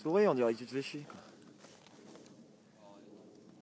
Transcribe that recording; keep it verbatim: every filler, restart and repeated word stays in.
Souris, on dirait que tu te fais chier. Quoi.